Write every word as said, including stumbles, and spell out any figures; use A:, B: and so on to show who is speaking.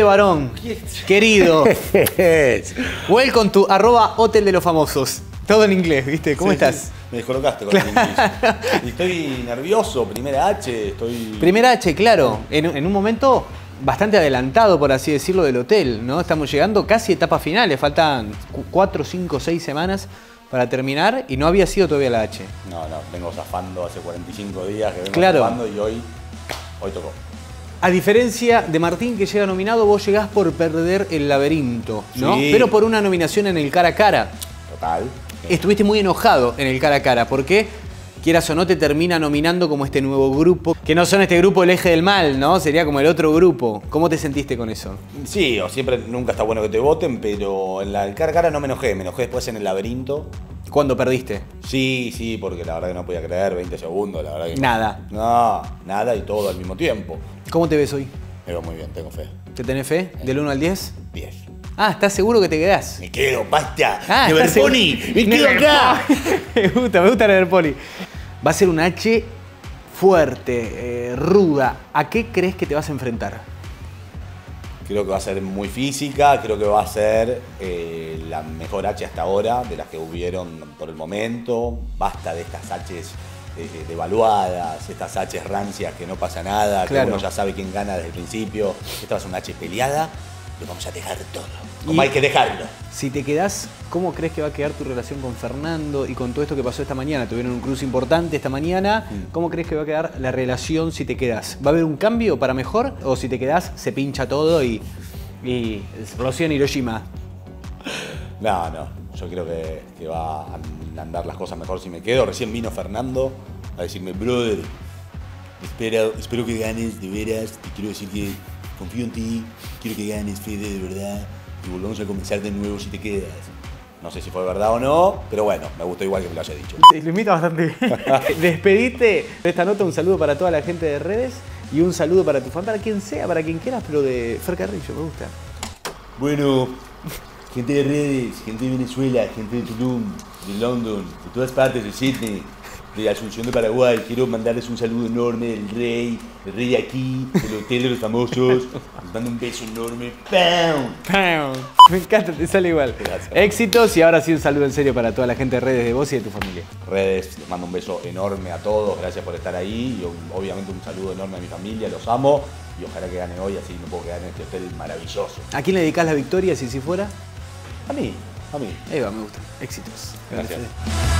A: Barón, querido. Welcome to arroba Hotel de los Famosos. Todo en inglés, ¿viste? ¿Cómo
B: sí,
A: estás?
B: Sí. Me descolocaste con el inglés. Estoy nervioso, primera H, estoy...
A: Primera H, claro. En, en un momento bastante adelantado, por así decirlo, del hotel, ¿no? Estamos llegando casi a etapas finales. Faltan cuatro, cinco, seis semanas para terminar y no había sido todavía la H.
B: No, no, vengo zafando hace cuarenta y cinco días que vengo
A: claro.
B: zafando y hoy, hoy tocó.
A: A diferencia de Martín, que llega nominado, vos llegás por perder El Laberinto, ¿no?
B: Sí.
A: Pero por una nominación en el cara a cara.
B: Total.
A: Estuviste muy enojado en el cara a cara, porque quieras o no te termina nominando como este nuevo grupo, que no son este grupo El Eje del Mal, ¿no? Sería como el otro grupo. ¿Cómo te sentiste con eso?
B: Sí, o siempre, nunca está bueno que te voten, pero en la, el cara a cara no me enojé, me enojé después en El Laberinto.
A: ¿Cuándo perdiste?
B: Sí, sí, porque la verdad que no podía creer, veinte segundos, la verdad que...
A: Nada.
B: No, nada y todo al mismo tiempo.
A: ¿Cómo te ves hoy?
B: Me veo muy bien, tengo fe.
A: ¿Te tenés fe? ¿Del uno al diez?
B: diez.
A: Ah, ¿estás seguro que te quedás?
B: Me quedo, basta.
A: Ah,
B: Neverpony, me quedo acá.
A: Me gusta, me gusta Neverpony. Va a ser una H fuerte, eh, ruda. ¿A qué crees que te vas a enfrentar?
B: Creo que va a ser muy física, creo que va a ser eh, la mejor H hasta ahora, de las que hubieron por el momento. Basta de estas Hs eh, devaluadas, estas Hs rancias que no pasa nada,
A: claro.
B: que uno ya sabe quién gana desde el principio. Esta va a ser una H peleada, lo vamos a dejar todo, como
A: y
B: hay que dejarlo.
A: Si te quedás, ¿cómo crees que va a quedar tu relación con Fernando y con todo esto que pasó esta mañana? Tuvieron un cruce importante esta mañana. Mm. ¿Cómo crees que va a quedar la relación si te quedás? ¿Va a haber un cambio para mejor? ¿O si te quedás, se pincha todo y, y explosión Hiroshima?
B: No, no. Yo creo que, que va a andar las cosas mejor si me quedo. Recién vino Fernando a decirme, brother, espero, espero que ganes de veras. Te quiero decir que confío en ti. Quiero que ganes, Fede, de verdad. Y volvamos a comenzar de nuevo si te quedas. No sé si fue verdad o no, pero bueno, me gustó igual que me lo haya dicho.
A: Te lo imita bastante bien. Despedite de esta nota, un saludo para toda la gente de redes y un saludo para tu fan, para quien sea, para quien quieras, pero de Fer Carrillo, me gusta.
B: Bueno, gente de redes, gente de Venezuela, gente de Tulum, de London, de todas partes, de Sydney, de Asunción de Paraguay, quiero mandarles un saludo enorme del rey, el rey de aquí, del Hotel de los Famosos. Les mando un beso enorme. ¡Pam!
A: ¡Pam! Me encanta, te sale igual.
B: Gracias.
A: Éxitos y ahora sí un saludo en serio para toda la gente de redes de vos y de tu familia.
B: Redes, les mando un beso enorme a todos, gracias por estar ahí y un, obviamente un saludo enorme a mi familia, los amo y ojalá que gane hoy, así me puedo quedar en este hotel maravilloso.
A: ¿A quién le dedicás la victoria si si fuera?
B: A mí, a mí.
A: Ahí va, me gusta. Éxitos.
B: Gracias.